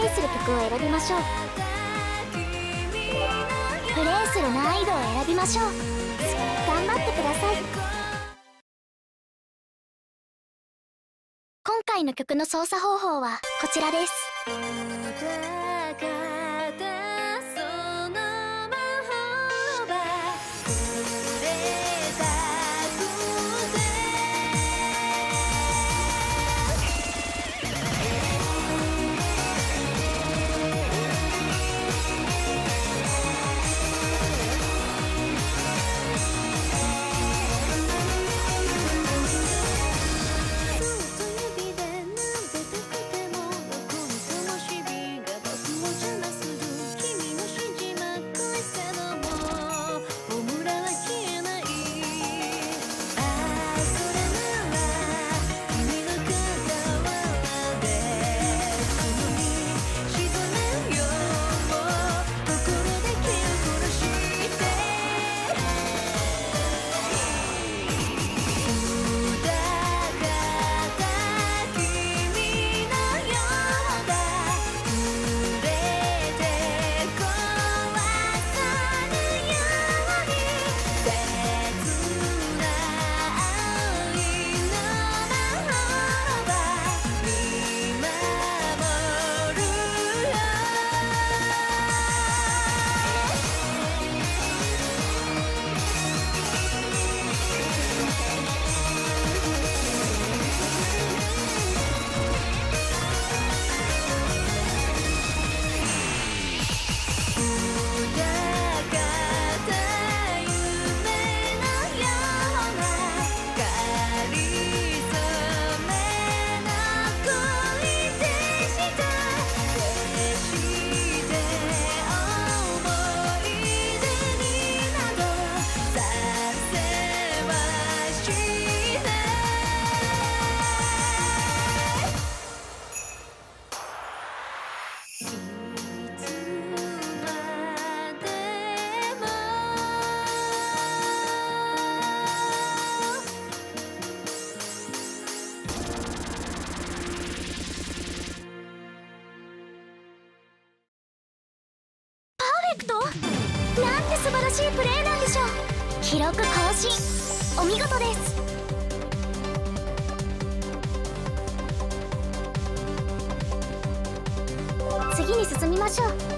イする曲を選びましょう。プレイする難易度を選びましょう。頑張ってください。今回の曲の操作方法はこちらです。なんて素晴らしいプレーなんでしょう。記録更新お見事です。次に進みましょう。